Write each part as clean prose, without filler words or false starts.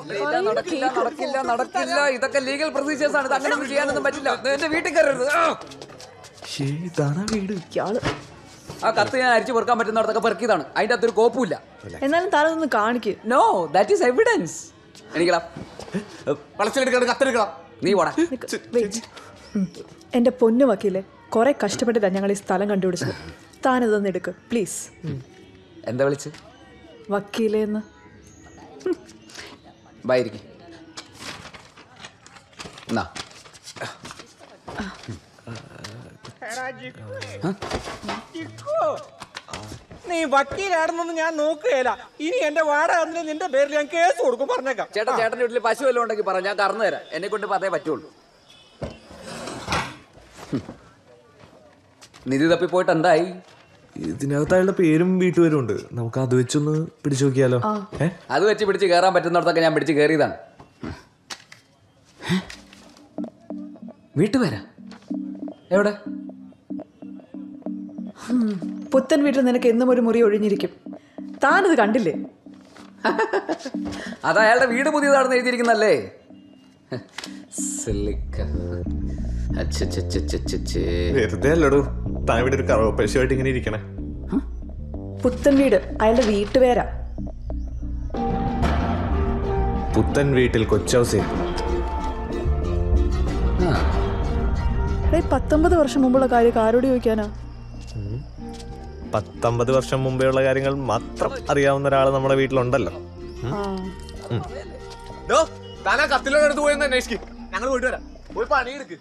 നടക്കില്ല. ഇതൊക്കെ legal procedures ആണ്. അങ്ങനെ ചെയ്യാനൊന്നും പറ്റില്ല. എന്റെ വീട്ടിൽ കയറരുത്. ആ കത്ത് ഞാൻ അരിച്ചു പെറുക്കാൻ പറ്റുന്നിടത്തൊക്കെ പെറുക്കിയതാണ്. അതിന്റെ അകത്തൊരു കോപ്പുമില്ല. എന്നാലും താനൊന്ന് കാണിക്ക്. No, that is evidence. എനിക്കടാ വളച്ചെടുക്കണം, കത്തെടുക്കണം. നീ പോടാ. എന്റെ പൊന്നു വക്കീലെ, കുറെ കഷ്ടപ്പെട്ടിട്ടാ ഞങ്ങൾ ഈ സ്ഥലം കണ്ടുപിടിച്ചത്. താനിതൊന്ന് എടുക്ക് പ്ലീസ്. എന്താ വിളിച്ച്? വക്കീലേന്ന്. ബായിരിക്കും. നീ വക്കീലാണെന്നൊന്നും ഞാൻ നോക്കുകയില്ല. ഇനി എന്റെ വാടക നിന്റെ പേരിൽ ഞാൻ കേസ് കൊടുക്കും, പറഞ്ഞേക്കാം. ചേട്ടന്റെ വീട്ടിൽ പശു വല്ലതും ഉണ്ടെങ്കിൽ പറ, ഞാൻ കറന്നു തരാം. എന്നെ കൊണ്ട് അതേ പറ്റുള്ളൂ. നിധി തപ്പി പോയിട്ട് എന്തായി? ഇതിനകത്ത് അയാളുടെ പേരും വീട്ടുപേരും ഉണ്ട്. നമുക്ക് അത് വെച്ചൊന്ന് പിടിച്ചു നോക്കിയാലോ? അത് വെച്ച് പിടിച്ച് കയറാൻ പറ്റുന്നിടത്തൊക്കെ ഞാൻ പിടിച്ച് കയറിയതാണ്. വീട്ടുപേരാ എവിടെ? പുത്തൻ വീട്ടിൽ നിനക്ക് എന്നും ഒരു മുറി ഒഴിഞ്ഞിരിക്കും. താനിത് കണ്ടില്ലേ? അത് അയാളുടെ വീട് പുതിയതാണെന്ന് എഴുതിയിരിക്കുന്നല്ലേ. വെറുതെ അല്ലടോ താൻ ഇവിടെ ഒരു കറവപ്പശുമായിട്ട് ഇങ്ങനെ ഇരിക്കണേ. പുത്തൻ വീട് അയാളുടെ വീട്ടുപേരാ. പുത്തൻ വീട്ടിൽ കൊച്ചൗസേ. 19 വർഷം മുമ്പുള്ള കാര്യം ആരോട് ചോദിക്കാനാ? 19 വർഷം മുമ്പേ ഉള്ള കാര്യങ്ങൾ മാത്രം അറിയാവുന്ന ഒരാൾ നമ്മുടെ വീട്ടിലുണ്ടല്ലോ. കത്തിലോട് പോയെന്ന് അന്വേഷിക്കും. ഞങ്ങൾ പോയിട്ട് വരാം. പോയി പണിയെടുക്ക്.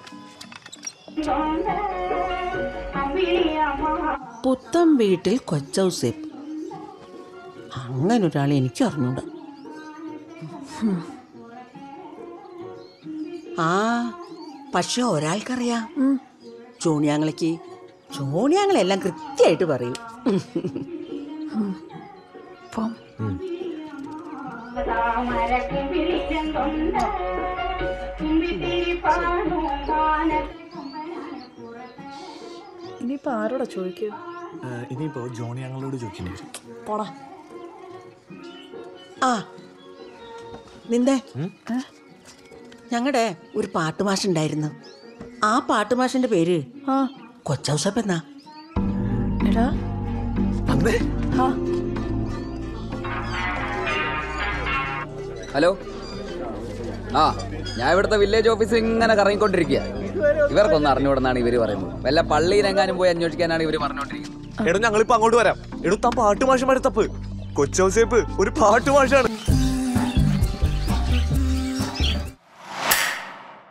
പുത്തൻ വീട്ടിൽ കൊച്ചൗസേപ്പ്. അങ്ങനൊരാൾ എനിക്ക് അറിഞ്ഞൂടാ. ആ പക്ഷെ ഒരാൾക്കറിയാം. ജോണിയാങ്ങളെല്ലാം കൃത്യമായിട്ട് പറയും. ഇനിയിപ്പോ ആരോടാ ചോദിക്കുക? ഇനിയിപ്പോ ജോണിയാങ്ങളോട് ചോദിക്കേണ്ടി വരും. പോടാ. ആ നിന്റെ ഞങ്ങളുടെ ഒരു പാട്ടുമാഷുണ്ടായിരുന്നു. ആ പാട്ടുമാഷിന്റെ പേര് കൊച്ചൗസപ്പ് എന്നാ. എടാ ഹലോ. ആ ഞാൻ ഇവിടുത്തെ വില്ലേജ് ഓഫീസിൽ ഇങ്ങനെ കറങ്ങിക്കൊണ്ടിരിക്കുക. ഇവർക്കൊന്നും അറിഞ്ഞുവിടുന്നാണ് ഇവര് പറയുന്നത്. വല്ല പള്ളിയിലെങ്ങാനും പോയി അന്വേഷിക്കാനാണ് ഇവര് പറഞ്ഞോണ്ടിരിക്കുന്നത്. എടോ ഞങ്ങളിപ്പോ അങ്ങോട്ട് വരാം. എടോ താൻ പാട്ടുമാഷന്മാരെ തപ്പ്. കൊച്ചൗസേപ്പ് ഒരു പാട്ടുമാഷാണ്.